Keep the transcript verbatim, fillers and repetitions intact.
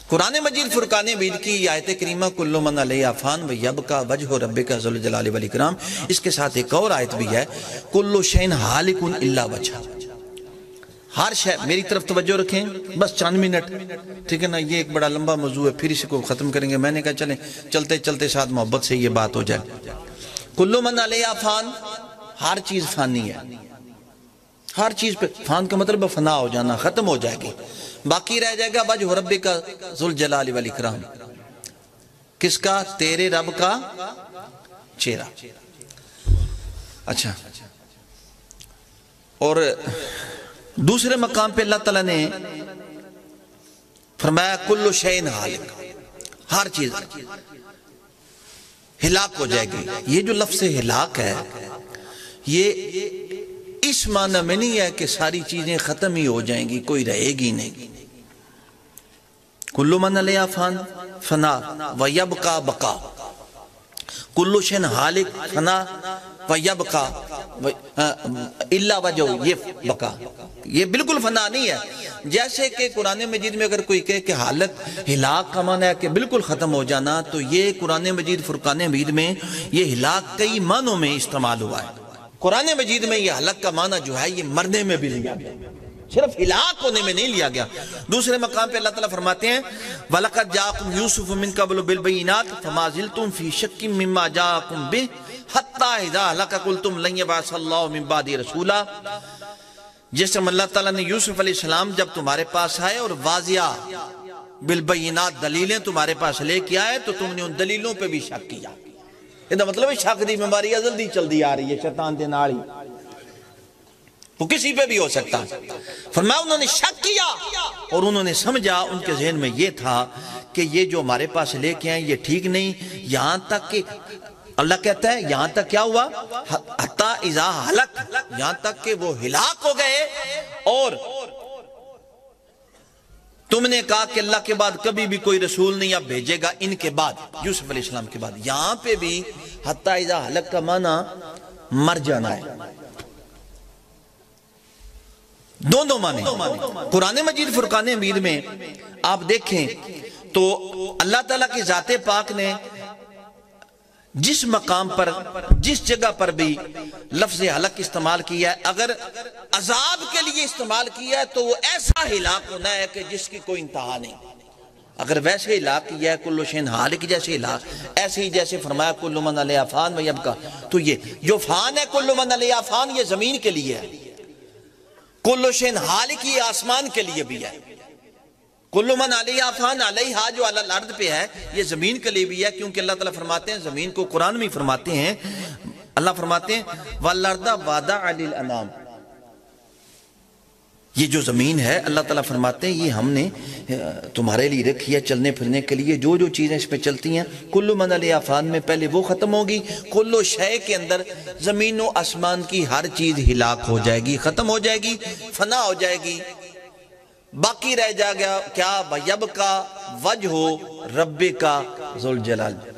قرآن مجید فرقان حمید کی آیت کریمہ کل من علیہا فان و یبقی وجہ ربک ذو الجلال والاکرام، اس کے ساتھ ایک اور آیت بھی ہے کل شیء ہالک الا وجہہ، ہر شے، میری طرف توجہ رکھیں بس چند منٹ، ٹھیک ہے نا، یہ ایک بڑا لمبا موضوع ہے، پھر اس کو ختم کریں گے۔ میں نے کہا چلیں چلتے چلتے ساتھ محبت سے یہ بات ہو جائے۔ کل من علیہا فان، ہر چیز فانی ہے، ہر چیز پہ فان کا مطلب فنا ہو جانا، ختم ہو جائے گی، باقی رہ جائے گا وجہ ربک ذو الجلال والاکرام، کس کا؟ تیرے رب کا چہرہ۔ اچھا، اور دوسرے مقام پہ اللہ تعالیٰ نے فرمایا کل شیء ہالک، ہر چیز ہلاک ہو جائے گی۔ یہ جو لفظ ہلاک ہے یہ اس معنی میں نہیں ہے کہ ساری چیزیں ختم ہی ہو جائیں گی، کوئی رہے گی نہیں۔ کل من علیہا فان، فنا، ویبقی بقا، کل شیء ہالک، فنا، ویبقی الا وجہ، یہ بقا، یہ بالکل فنا نہیں ہے۔ جیسے کہ قرآن مجید میں اگر کوئی کہے کہ حالت ہلاک کا معنی ہے کہ بالکل ختم ہو جانا، تو یہ قرآن مجید فرقان حمید میں یہ ہلاک کئی معنوں میں استعمال ہوا ہے۔ قرآن مجید میں یہ ہلاک کا معنی جو ہے یہ مرنے میں بھی لیا گیا، صرف ہلاک ہونے میں نہیں لیا گیا۔ دوسرے مقام پہ اللہ تعالیٰ فرماتے ہیں وَلَقَدْ جَاءَكُمْ يُوسُفُ مِنْ قَبْلُ بِالْبَيِّنَاتِ فَمَا زِلْتُمْ فِي شَكٍّ مِّمَّا جَاءَكُمْ بِهِ حَتَّى إِذَا هَلَكَ قُلْتُمْ لَن يَبْعَثَ اللَّهُ مِن بَعْدِهِ رَسُولًا، جس میں اللہ تعالیٰ نے یوسف علیہ السلام جب تمہارے پاس آئے اور واضح بالبینات دلیلیں تمہارے پاس لے کے آئے تو تم نے ان دلیلوں پہ بھی شک کیا۔ یہ مطلب ہے شک دی بیماری جلدی چلدی آ رہی ہے، شیطان دے نالی وہ کسی پہ بھی ہو سکتا ہے۔ فرمایا انہوں نے شک کیا اور انہوں نے سمجھا، ان کے ذہن میں یہ تھا کہ یہ جو ہمارے پاس لے کے آئیں یہ ٹھیک نہیں، یہاں تک کہ اللہ کہتا ہے یہاں تک کیا ہوا حتی اذا ہلک، یہاں تک کہ وہ ہلاک ہو گئے، اور تم نے کہا کہ اللہ کے بعد کبھی بھی کوئی رسول نہیں اب بھیجے گا ان کے بعد، یوسف علیہ السلام کے بعد۔ یہاں پہ بھی حتی اذا ہلک کا معنی مر جانا ہے، دونوں معنی۔ قرآن مجید فرقان حمید میں آپ دیکھیں تو اللہ تعالیٰ کی ذات پاک نے جس مقام پر جس جگہ پر بھی لفظ ہلاک استعمال کیا ہے، اگر عذاب کے لیے استعمال کیا ہے تو وہ ایسا ہلاک ہونا ہے کہ جس کی کوئی انتہا نہیں۔ اگر ویسے ہلاک کیا ہے کل شیء ہالک جیسے ہلاک، ایسے ہی جیسے فرمایا کل من علیہا فان و یبقی، تو یہ جو فان ہے کل من علیہا فان یہ زمین کے لیے ہے، کل شیء ہالک یہ آسمان کے لیے بھی ہے، کل من علیہا فان علیہا جو علی الارض پہ ہے یہ زمین کے لیے بھی ہے، کیونکہ اللہ تعالیٰ فرماتے ہیں زمین کو قرآن میں فرماتے ہیں، اللہ فرماتے ہیں وَالْأَرْضَ وَضَعَهَا لِلْأَنَامِ، یہ جو زمین ہے اللہ تعالیٰ فرماتے ہیں یہ ہم نے تمہارے لیے رکھی ہے چلنے پھرنے کے لیے، جو جو چیزیں اس پہ چلتی ہیں کل من علیہا فان میں پہلے وہ ختم ہوگی، کل شے کے اندر زمین و آسمان کی ہر چیز ہلاک ہو جائے گی، ختم ہو جائے گی، فنا ہو جائے گی، باقی رہ جائے گا کیا؟ وَيَبْقَى وَجْهُ رَبِّكَ ذُو الْجَلَالِ۔